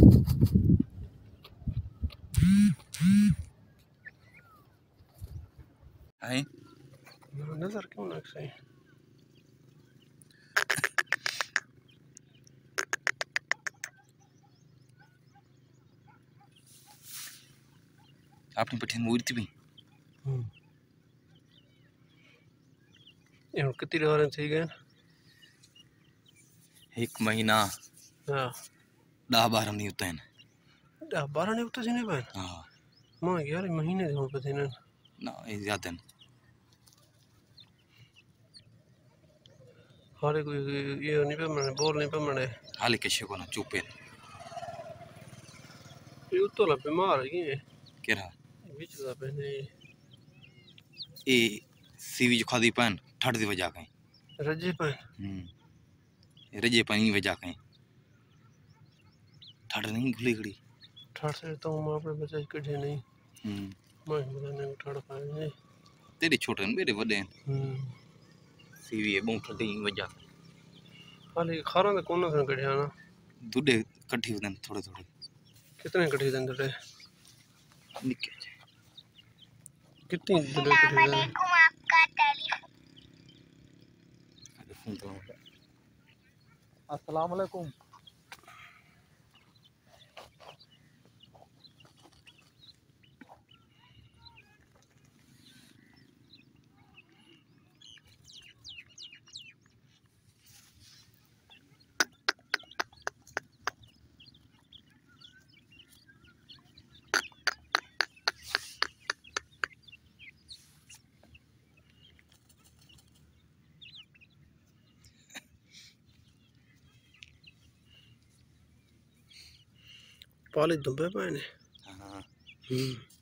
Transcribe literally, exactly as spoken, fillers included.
है नजर क्यों ना सही आपने पठन मूर्ति भी ये कितनी रहा सही गए एक महीना हाँ दह बारह नहीं होता है दस बारह नहीं होता सीने पे हाँ मां यार महीने हो पते ना ना ये ज्यादा नहीं हाले कोई ये नहीं पे मने बोल नहीं पे मने हाले कैसे को ना चुपे ये तो ला बीमार है ये केरा बीच दा पे नहीं ए सीवी जो खादी पान ठड़ दी वजह कहीं रजे पे हम्म रजे पानी वजह कहीं ठड़ नहीं खुली खड़ी ठड़ से तो हम अपने बच्चे कढ़े नहीं हम्म मैं बताने को ठड़ पाए नहीं तेरे छोटे ने मेरे बड़े हैं हम्म सीवी है बहुत ठंडी वजह हाले खारा तो कौन सा कढ़े ना दूधे इकट्ठी होते हैं थोड़े थोड़े कितने कढ़े दिन दे निके कितनी दूध कढ़े दिन अस्सलाम वालेकुम पाले दुबे पाए ने हाँ हम्म